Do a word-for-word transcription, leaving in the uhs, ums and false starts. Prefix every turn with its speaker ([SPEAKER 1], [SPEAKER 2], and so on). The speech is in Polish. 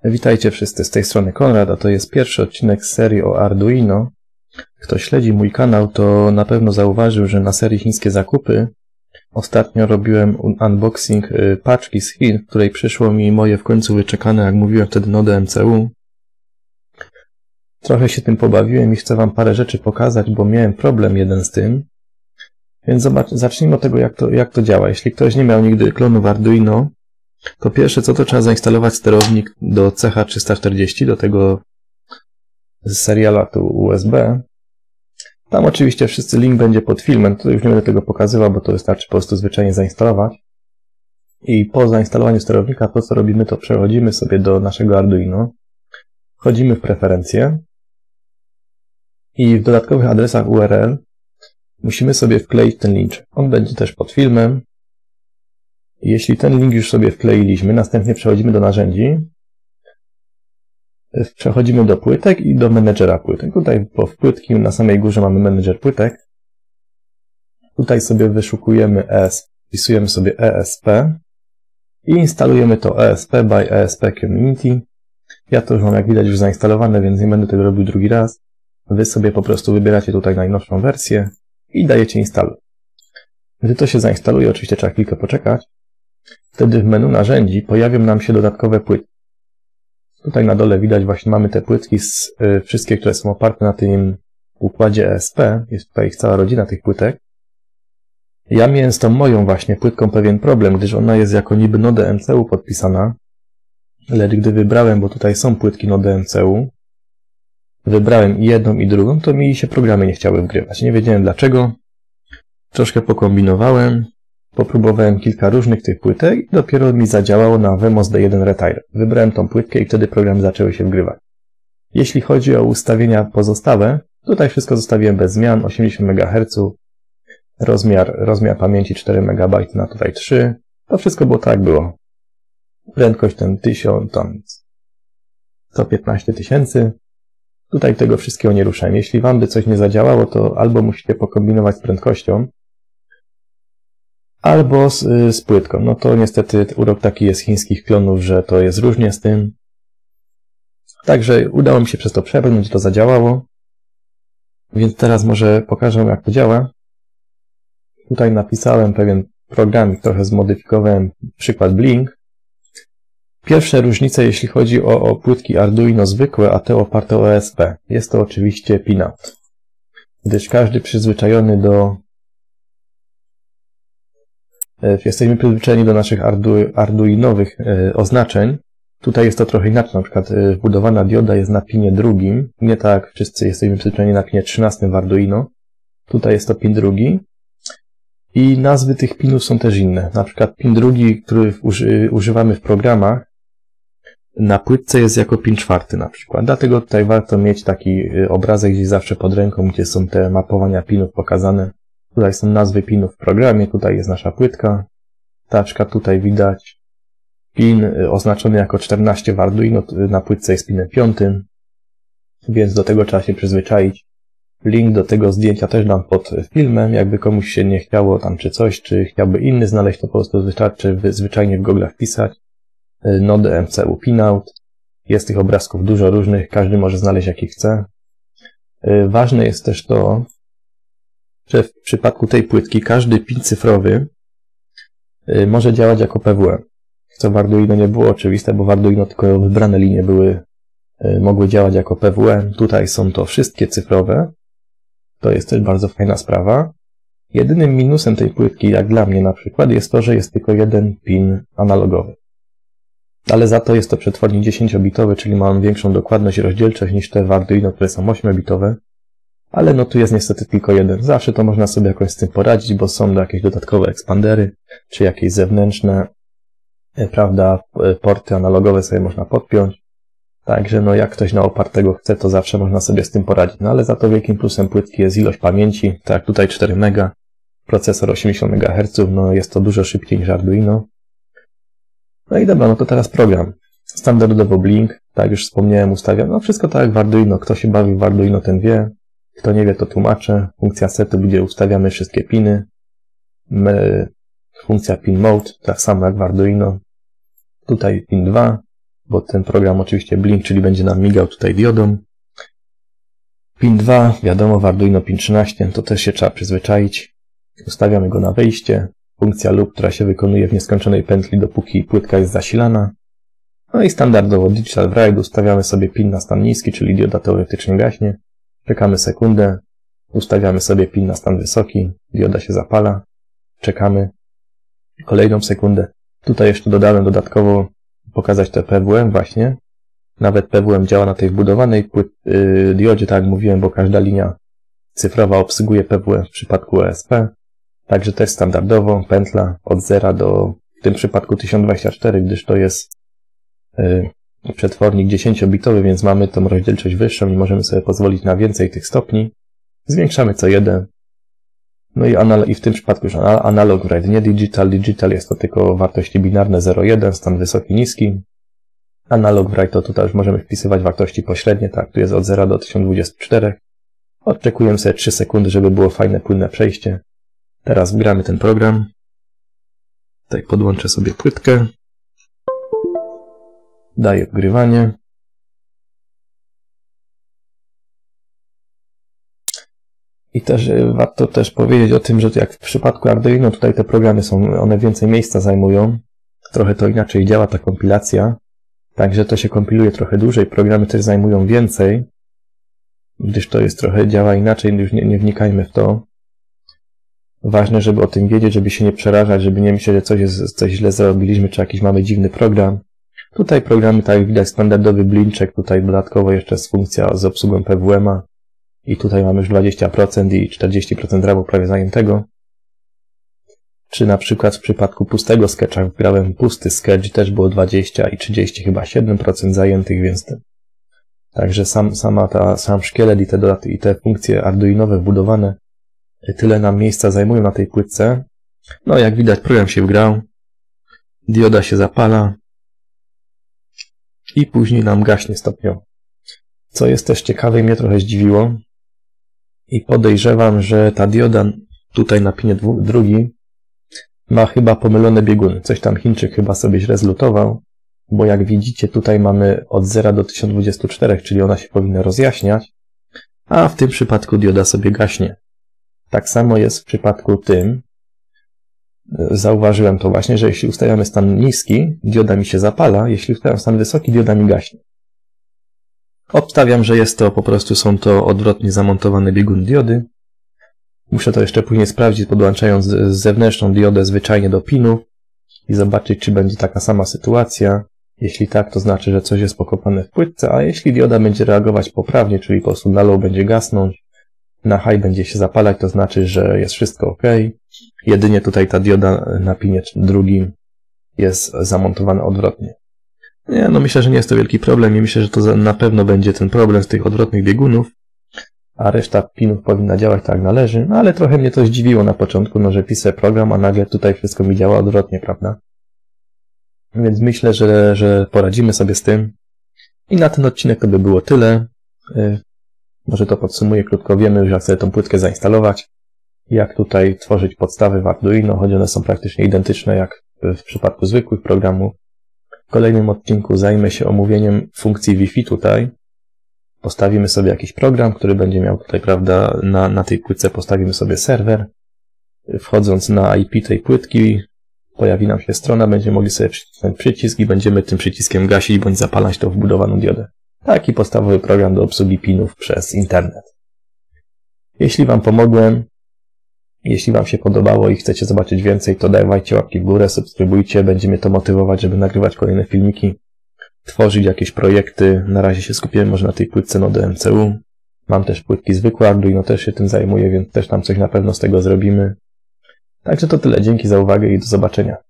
[SPEAKER 1] Witajcie wszyscy, z tej strony Konrad, a to jest pierwszy odcinek z serii o Arduino. Kto śledzi mój kanał, to na pewno zauważył, że na serii chińskie zakupy ostatnio robiłem unboxing paczki z Chin, w której przyszło mi moje w końcu wyczekane, jak mówiłem wtedy, Node M C U. Trochę się tym pobawiłem i chcę wam parę rzeczy pokazać, bo miałem problem jeden z tym. Więc zobacz, zacznijmy od tego, jak to, jak to działa. Jeśli ktoś nie miał nigdy klonów Arduino, to pierwsze co, to trzeba zainstalować sterownik do C H trzysta czterdzieści, do tego z serialatu U S B. Tam oczywiście wszyscy link będzie pod filmem, to już nie będę tego pokazywał, bo to wystarczy po prostu zwyczajnie zainstalować. I po zainstalowaniu sterownika to co robimy, to przechodzimy sobie do naszego Arduino, wchodzimy w preferencje i w dodatkowych adresach U R L musimy sobie wkleić ten link. On będzie też pod filmem. Jeśli ten link już sobie wkleiliśmy, następnie przechodzimy do narzędzi, przechodzimy do płytek i do menedżera płytek. Tutaj po płytki na samej górze mamy menedżer płytek. Tutaj sobie wyszukujemy E S P, wpisujemy sobie E S P i instalujemy to E S P by E S P Community. Ja to już mam, jak widać, już zainstalowane, więc nie będę tego robił drugi raz. Wy sobie po prostu wybieracie tutaj najnowszą wersję i dajecie instaluj. Gdy to się zainstaluje, oczywiście trzeba chwilkę poczekać. Wtedy w menu narzędzi pojawią nam się dodatkowe płytki. Tutaj na dole widać właśnie mamy te płytki, z, y, wszystkie, które są oparte na tym układzie E S P. Jest tutaj ich cała rodzina tych płytek. Ja miałem z tą moją właśnie płytką pewien problem, gdyż ona jest jako niby Node M C U podpisana. Lecz gdy wybrałem, bo tutaj są płytki Node M C U, wybrałem i jedną i drugą, to mi się programy nie chciały wgrywać. Nie wiedziałem dlaczego. Troszkę pokombinowałem. Popróbowałem kilka różnych tych płytek i dopiero mi zadziałało na Wemos D jeden Retire. Wybrałem tą płytkę i wtedy programy zaczęły się wgrywać. Jeśli chodzi o ustawienia pozostałe, tutaj wszystko zostawiłem bez zmian, osiemdziesiąt megaherców, rozmiar, rozmiar pamięci cztery megabajty na tutaj trzy, to wszystko było tak jak było. Prędkość ten tysiąc, tam sto piętnaście tysięcy. Tutaj tego wszystkiego nie ruszałem. Jeśli wam by coś nie zadziałało, to albo musicie pokombinować z prędkością, albo z, z płytką. No to niestety urok taki jest chińskich klonów, że to jest różnie z tym. Także udało mi się przez to przebrnąć, to zadziałało. Więc teraz może pokażę, jak to działa. Tutaj napisałem pewien programik, trochę zmodyfikowałem przykład Blink. Pierwsze różnice, jeśli chodzi o, o płytki Arduino zwykłe, a te oparte o E S P. Jest to oczywiście pinout. Gdyż każdy przyzwyczajony do Jesteśmy przyzwyczajeni do naszych ardu, arduinowych e, oznaczeń. Tutaj jest to trochę inaczej. Na przykład e, wbudowana dioda jest na pinie drugim. Nie tak jak wszyscy jesteśmy przyzwyczajeni na pinie trzynastym w Arduino. Tutaj jest to pin drugi. I nazwy tych pinów są też inne. Na przykład pin drugi, który uży, używamy w programach, na płytce jest jako pin czwarty na przykład. Dlatego tutaj warto mieć taki obrazek gdzieś zawsze pod ręką, gdzie są te mapowania pinów pokazane. Tutaj są nazwy pinów w programie, tutaj jest nasza płytka. Taczka tutaj widać. Pin oznaczony jako czternaście w Arduino, na płytce jest pinem piątym, więc do tego trzeba się przyzwyczaić. Link do tego zdjęcia też dam pod filmem, jakby komuś się nie chciało tam czy coś, czy chciałby inny znaleźć, to po prostu wystarczy zwyczajnie w Google wpisać Node M C U pinout. Jest tych obrazków dużo różnych, każdy może znaleźć jaki chce. Ważne jest też to, że w przypadku tej płytki każdy pin cyfrowy może działać jako P W M. Co w Arduino nie było oczywiste, bo w Arduino tylko wybrane linie były, mogły działać jako P W M. Tutaj są to wszystkie cyfrowe. To jest też bardzo fajna sprawa. Jedynym minusem tej płytki, jak dla mnie na przykład, jest to, że jest tylko jeden pin analogowy. Ale za to jest to przetwornik dziesięciobitowy, czyli ma on większą dokładność i rozdzielczość niż te w Arduino, które są ośmiobitowe. Ale no tu jest niestety tylko jeden. Zawsze to można sobie jakoś z tym poradzić, bo są jakieś dodatkowe ekspandery, czy jakieś zewnętrzne, prawda, porty analogowe sobie można podpiąć. Także no jak ktoś na opartego chce, to zawsze można sobie z tym poradzić. No ale za to wielkim plusem płytki jest ilość pamięci, tak jak tutaj cztery mega, procesor osiemdziesiąt megaherców, no jest to dużo szybciej niż Arduino. No i dobra, no to teraz program. Standardowo Blink, tak już wspomniałem, ustawiam, no wszystko tak jak w Arduino. Kto się bawi w Arduino, ten wie. Kto nie wie, to tłumaczę. Funkcja setu, gdzie ustawiamy wszystkie piny. Funkcja pin mode, tak samo jak w Arduino. Tutaj pin dwa. bo ten program oczywiście blink, czyli będzie nam migał tutaj diodą. Pin dwa, wiadomo, w Arduino pin trzynaście, to też się trzeba przyzwyczaić. Ustawiamy go na wejście. Funkcja loop, która się wykonuje w nieskończonej pętli, dopóki płytka jest zasilana. No i standardowo digital write, ustawiamy sobie pin na stan niski, czyli dioda teoretycznie gaśnie. Czekamy sekundę, ustawiamy sobie pin na stan wysoki, dioda się zapala. Czekamy kolejną sekundę. Tutaj jeszcze dodałem dodatkowo pokazać te P W M właśnie. Nawet P W M działa na tej wbudowanej płyt, yy, diodzie, tak jak mówiłem, bo każda linia cyfrowa obsługuje P W M w przypadku E S P. Także też standardowo pętla od zera do, w tym przypadku tysiąc dwadzieścia cztery, gdyż to jest yy, przetwornik dziesięciobitowy, więc mamy tą rozdzielczość wyższą i możemy sobie pozwolić na więcej tych stopni. Zwiększamy co jeden. No i, anal i w tym przypadku już analog write, nie digital. Digital jest to tylko wartości binarne zero jeden, stan wysoki, niski. Analog write to tutaj już możemy wpisywać wartości pośrednie, tak, tu jest od zera do tysiąc dwadzieścia cztery. Odczekujemy sobie trzy sekundy, żeby było fajne, płynne przejście. Teraz wgramy ten program. Tutaj podłączę sobie płytkę. Daję wgrywanie. I też warto też powiedzieć o tym, że jak w przypadku Arduino tutaj te programy są, one więcej miejsca zajmują. Trochę to inaczej działa ta kompilacja. Także to się kompiluje trochę dłużej, programy też zajmują więcej, gdyż to jest trochę działa inaczej, już nie, nie wnikajmy w to. Ważne, żeby o tym wiedzieć, żeby się nie przerażać, żeby nie myśleć, że coś, jest, coś źle zrobiliśmy, czy jakiś mamy dziwny program. Tutaj programy, tak jak widać, standardowy blinczek, tutaj dodatkowo jeszcze jest funkcja z obsługą P W M a i tutaj mamy już dwadzieścia procent i czterdzieści procent ramu prawie zajętego. Czy na przykład w przypadku pustego sketcha wgrałem pusty sketch i też było dwadzieścia i trzydzieści, chyba siedem procent zajętych, więc ten. Także sam, sama ta, sam szkielet i te dodatki, i te funkcje arduinowe wbudowane tyle nam miejsca zajmują na tej płytce. No jak widać, program się wgrał, dioda się zapala i później nam gaśnie stopniowo. Co jest też ciekawe i mnie trochę zdziwiło i podejrzewam, że ta dioda tutaj na pinie drugim ma chyba pomylone bieguny. Coś tam Chińczyk chyba sobie źle zlutował, bo jak widzicie tutaj mamy od zera do tysiąc dwadzieścia cztery, czyli ona się powinna rozjaśniać, a w tym przypadku dioda sobie gaśnie. Tak samo jest w przypadku tym. Zauważyłem to właśnie, że jeśli ustawiamy stan niski, dioda mi się zapala, jeśli ustawiam stan wysoki, dioda mi gaśnie. Obstawiam, że jest to po prostu są to odwrotnie zamontowane bieguny diody. Muszę to jeszcze później sprawdzić, podłączając zewnętrzną diodę zwyczajnie do pinów i zobaczyć, czy będzie taka sama sytuacja. Jeśli tak, to znaczy, że coś jest pokopane w płytce, a jeśli dioda będzie reagować poprawnie, czyli po prostu na low będzie gasnąć, na high będzie się zapalać, to znaczy, że jest wszystko ok. Jedynie tutaj ta dioda na pinie drugim jest zamontowana odwrotnie. Nie, no myślę, że nie jest to wielki problem i myślę, że to na pewno będzie ten problem z tych odwrotnych biegunów, a reszta pinów powinna działać tak jak należy, no ale trochę mnie to zdziwiło na początku, no że piszę program, a nagle tutaj wszystko mi działa odwrotnie, prawda? Więc myślę, że, że poradzimy sobie z tym. I na ten odcinek to by było tyle. Może to podsumuję krótko. Wiemy już, jak sobie tą płytkę zainstalować, jak tutaj tworzyć podstawy w Arduino, choć one są praktycznie identyczne jak w przypadku zwykłych programów. W kolejnym odcinku zajmę się omówieniem funkcji Wi-Fi tutaj. Postawimy sobie jakiś program, który będzie miał tutaj, prawda, na, na tej płytce postawimy sobie serwer. Wchodząc na I P tej płytki, pojawi nam się strona, będziemy mogli sobie przycisnąć przycisk i będziemy tym przyciskiem gasić bądź zapalać tą wbudowaną diodę. Taki podstawowy program do obsługi pinów przez internet. Jeśli Wam pomogłem, jeśli Wam się podobało i chcecie zobaczyć więcej, to dawajcie łapki w górę, subskrybujcie, będzie mnie to motywować, żeby nagrywać kolejne filmiki, tworzyć jakieś projekty. Na razie się skupiłem może na tej płytce Node M C U. Mam też płytki zwykłe, Arduino też się tym zajmuje, więc też tam coś na pewno z tego zrobimy. Także to tyle. Dzięki za uwagę i do zobaczenia.